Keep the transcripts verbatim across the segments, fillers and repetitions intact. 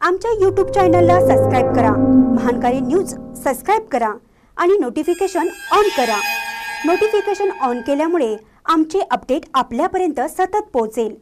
आमच्या यूट्यूब चॅनलला सबस्क्राइब करा, महानकारी न्यूज सबस्क्राइब करा आणि नोटिफिकेशन ऑन करा। नोटिफिकेशन ऑन केल्यामुळे आमचे अपडेट आपल्यापर्यंत सतत पोहोचेल।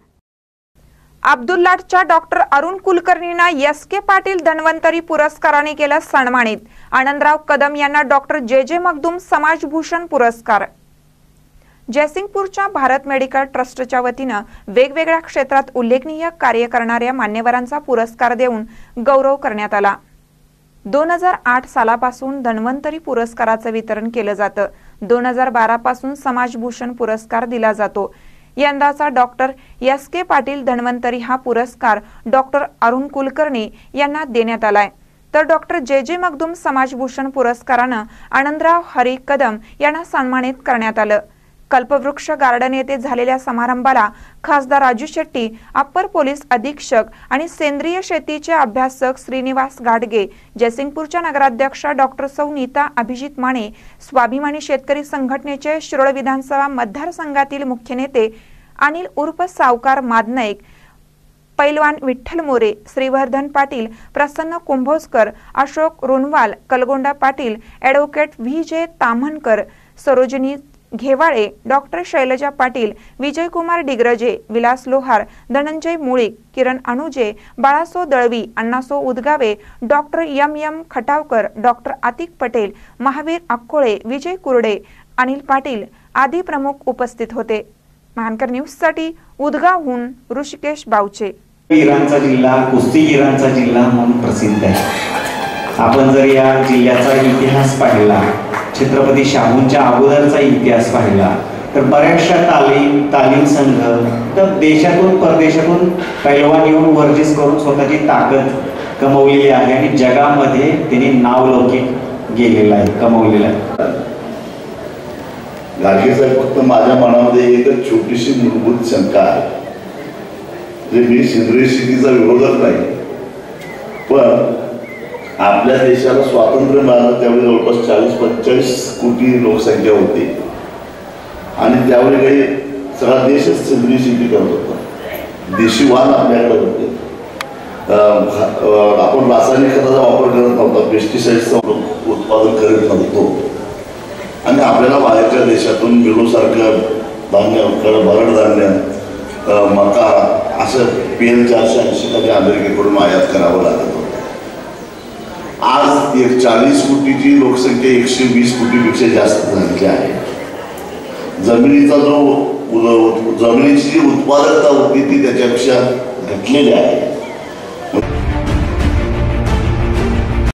अब्दुल्लाटच्या डॉक्टर अरुण कुलकर्णींना एस के पाटील धन्वंतरी पुरस्काराने केलं सन्मानित। आनंदराव कदम यांना डॉक्टर जे जे मखदूम समाजभूषण पुरस्कार। जयसिंगपूरच्या भारत मेडिकल ट्रस्टच्या वतीनं वेगवेगळ्या क्षेत्रात उल्लेखनीय कार्य करणाऱ्या मान्यवरांचा पुरस्कार देऊन गौरव करण्यात आला। दोन हजार आठ सालापासून धन्वंतरी पुरस्काराचं वितरण केलं जातं। दोन हजार बारा पासून समाजभूषण पुरस्कार दिला जातो। यंदाचा doctor S K Patil Dhanvantari हा पुरस्कार डॉक्टर अरुण कुलकर्णी यांना देण्यात आलाय, तर डॉक्टर जे जे मखदूम समाजभूषण पुरस्कारानं आनंदराव हरी कदम यांना सन्मानित करण्यात आलं। कल्पवृक्ष गार्डन येथे झालेल्या समारंभाला खासदार राजू शेट्टी, अप्पर पोलीस अधीक्षक आणि सेंद्रिय शेतीचे अभ्यासक श्रीनिवास गाडगे, जयसिंगपूरच्या नगराध्यक्षा डॉक्टर सौ नीता अभिजित माने, स्वाभिमानी शेतकरी संघटनेचे शिरोळ विधानसभा मतदारसंघातील मुख्य नेते अनिल उर्फ सावकार मादनाईक, पैलवान Vitthal More, Shrivardhan Patil, Prasanna Kumbhojkar, Ashok Runwal, Kalgonda Patil, advocate V J Tamhankar, Sarojini Ghewale, doctor Shailaja Patil, Vijaykumar Digraje, Vilas Lohar, Dhananjay Mulik, Kiran Anuje, Balaso Dalvi, Annaso Udgave, doctor M M Khatavkar, doctor Atik Patel, Mahavir Akkole, Vijay Kurde, Anil Patil आदी प्रमुख उपस्थित होते। महानकर न्यूज साठी उदगावहून ऋषिकेश बावचे। इराणचा जिल्हा कुस्तीगीरांचा जिल्हा म्हणून प्रसिद्ध आहे। आपण जर या जिल्ह्याचा इतिहास पाहिला, छत्रपती शाहूंच्या अगोदरचा इतिहास पाहिला, तर बऱ्याचशा तालीम तालीम संघ तर देशातून परदेशातून पैलवान येऊन वर्जिश करून स्वतःची ताकद कमवलेली आहे आणि जगामध्ये त्यांनी नावलौकिक गेलेला आहे, कमवलेला आहे। गाडगे साहेब, फक्त माझ्या मनामध्ये एक छोटीशी मूलभूत शंका आहे। जे मी सेंद्रिय शेतीचा विरोधक नाही, पण आपल्या देशाला स्वातंत्र्य मिळालं त्यावेळी जवळपास चाळीस पंचेचाळीस कोटी लोकसंख्या होती आणि त्यावेळी काही सगळा देशच सेंद्रिय शेती करत होता। देशी वाहन आपल्याकडे होते, आपण रासायनिक खताचा वापर करत नव्हता, पेस्टिसाइड्सचं उत्पादन करत नव्हतो आणि आपल्याला बाहेरच्या देशातून बिलोसारखं धान्य, भरड धान्य, मका असं पेन चारशे ऐंशी टक्के अमेरिकेकडून आयात करावं लागत होतं। आज एक चाळीस कोटीची लोकसंख्या एकशे वीस कोटीपेक्षा जास्त झालेली आहे। जमिनीचा जो जमिनीची जी उत्पादकता होती ती त्याच्यापेक्षा घटलेली आहे।